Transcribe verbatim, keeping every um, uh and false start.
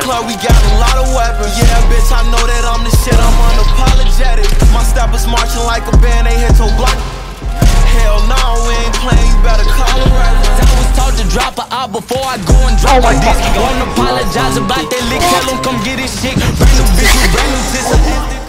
club, we got a lot of weapons. Yeah, bitch, I know that I'm the shit, I'm unapologetic. My steppers marching like a band, they hit to block. Hell no, we ain't playing, you better call a reference. I was taught to drop a out before I go and drop a disc. Don't apologize about that lick, tell him come get his shit. Brand new bitch with brand new tits.